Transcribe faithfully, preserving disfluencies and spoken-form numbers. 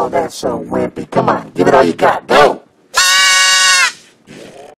Oh, that's so wimpy. Come on, give it all you got. Go!